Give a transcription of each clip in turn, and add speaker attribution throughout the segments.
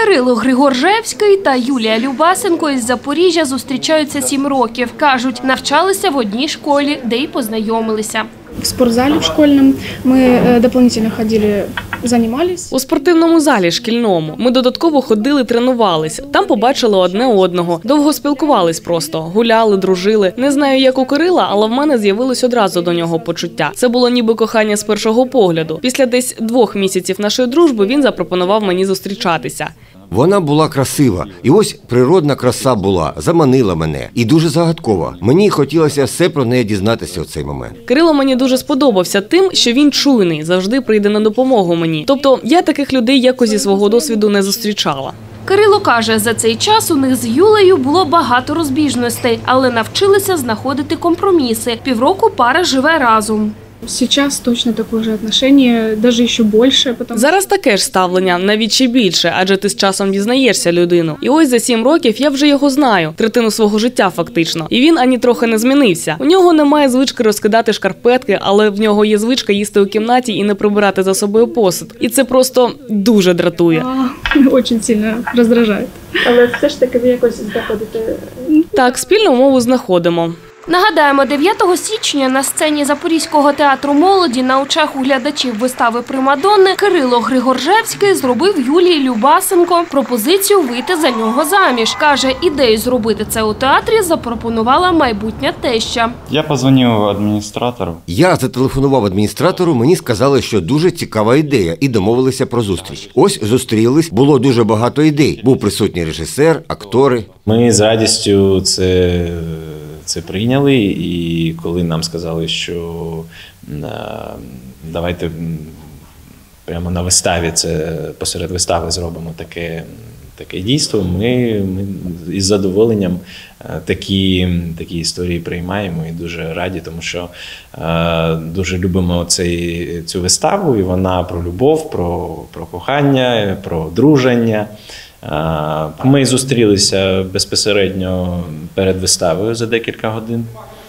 Speaker 1: Кирило Григоржевський та Юлія Любасенко із Запоріжжя зустрічаються 7 років. Кажуть, навчалися в одній школі, де й познайомилися.
Speaker 2: В спортзалі в школьному ми дополнительно ходили, займалися.
Speaker 3: У спортивному залі шкільному. Ми додатково ходили, тренувались. Там побачили одне одного. Довго спілкувались просто. Гуляли, дружили. Не знаю, як у Кирила, але в мене з'явилось одразу до нього почуття. Це було ніби кохання з першого погляду. Після десь 2 місяців нашої дружби він запропонував мені зустрічатися.
Speaker 4: Вона була красива. І ось природна краса була, заманила мене. І дуже загадкова. Мені хотілося все про неї дізнатися у цей момент.
Speaker 3: Кирило мені дуже сподобався тим, що він чуйний, завжди прийде на допомогу мені. Тобто я таких людей якось зі свого досвіду не зустрічала.
Speaker 1: Кирило каже, за цей час у них з Юлею було багато розбіжностей, але навчилися знаходити компроміси. Півроку пара живе разом.
Speaker 2: Сейчас точно такое же отношение, даже ще більше.
Speaker 3: Зараз таке ж ставлення, навіть ще більше, адже ти з часом дізнаєшся людину. І ось за 7 років я вже його знаю, третину свого життя фактично. І він ані трохи не змінився. У нього немає звички розкидати шкарпетки, але в нього є звичка їсти у кімнаті і не прибирати за собою посуд. І це просто дуже дратує.
Speaker 2: Дуже сильно роздражає.
Speaker 5: Але все ж таки ви якось знаходите?
Speaker 3: Так, спільну мову знаходимо.
Speaker 1: Нагадаємо, 9 січня на сцені Запорізького театру молоді на очах у глядачів вистави «Примадонни» Кирило Григоржевський зробив Юлії Любасенко пропозицію вийти за нього заміж. Каже, ідею зробити це у театрі запропонувала майбутня теща.
Speaker 6: Я подзвонив адміністратору.
Speaker 4: Я зателефонував адміністратору, мені сказали, що дуже цікава ідея і домовилися про зустріч. Ось зустрілись, було дуже багато ідей. Був присутній режисер, актори.
Speaker 7: Ми з радістю це прийняли, і коли нам сказали, що давайте прямо на виставі, це посеред вистави зробимо таке дійство, ми із задоволенням такі історії приймаємо і дуже раді, тому що дуже любимо цю виставу, і вона про любов, про кохання, про одруження. Ми зустрілися безпосередньо перед виставою за декілька годин.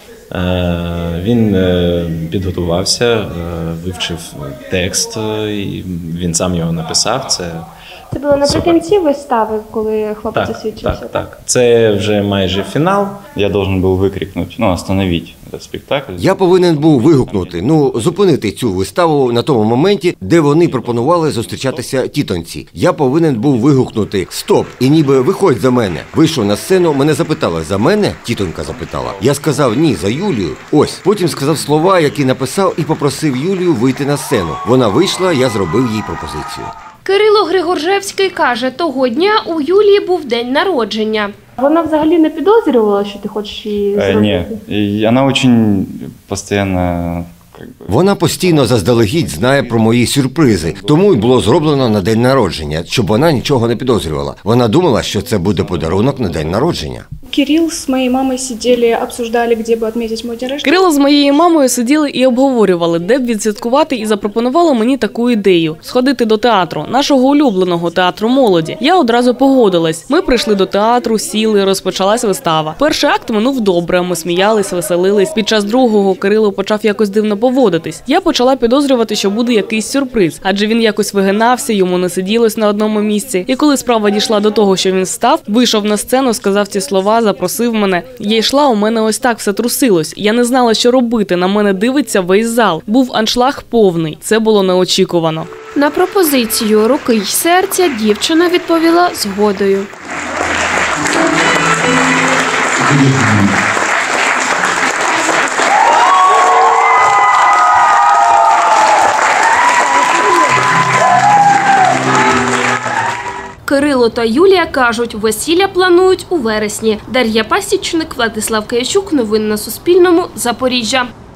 Speaker 7: Він підготувався, вивчив текст, і він сам його написав.
Speaker 5: Це було наприкінці вистави, коли хлопець освідчився?
Speaker 7: Так. Це вже майже фінал.
Speaker 6: Я должен був викрикнути, остановити цей спектакль.
Speaker 4: Я повинен був вигукнути, зупинити цю виставу на тому моменті, де вони пропонували зустрічатися тітоньці. Я повинен був вигукнути «Стоп!» і ніби «Виходь за мене». Вийшов на сцену, мене запитали «За мене?» Тітонька запитала. Я сказав «Ні, за Юлію». Ось. Потім сказав слова, які написав, і попросив Юлію вийти на сцену. Вона вийшла, я зробив їй пропозицію.
Speaker 1: Кирило Григоржевський каже, того дня у Юлії був день народження.
Speaker 5: Вона взагалі не підозрювала, що ти хочеш її зробити?
Speaker 6: Ні, вона дуже постійно...
Speaker 4: Вона постійно заздалегідь знає про мої сюрпризи, тому й було зроблено на день народження, щоб вона нічого не підозрювала. Вона думала, що це буде подарунок на день народження.
Speaker 2: Кирил з моєю мамою сиділи, обсуждали, де б відмітити мій день рождения.
Speaker 3: Кирило з моєю мамою сиділи і обговорювали, де б відсвяткувати, і запропонували мені таку ідею – сходити до театру, нашого улюбленого театру молоді. Я одразу погодилась. Ми прийшли до театру, сіли, розпочалась вистава. Перший акт минув добре, ми сміялись, веселились. Під час другого Кирило почав якось дивно поводитись. Я почала підозрювати, що буде якийсь сюрприз, адже він якось вигинався, йому не сиділось на одному місці. І коли справа дійшла до того, що він встав, вийшов на сцену, сказав ці слова, запросив мене. Я йшла, у мене ось так все трусилось. Я не знала, що робити, на мене дивиться весь зал. Був аншлаг повний. Це було неочікувано.
Speaker 1: На пропозицію руки й серця дівчина відповіла згодою. Кирило та Юлія кажуть, весілля планують у вересні. Дар'я Пасічник, Владислав Киящук. Новини на Суспільному. Запоріжжя.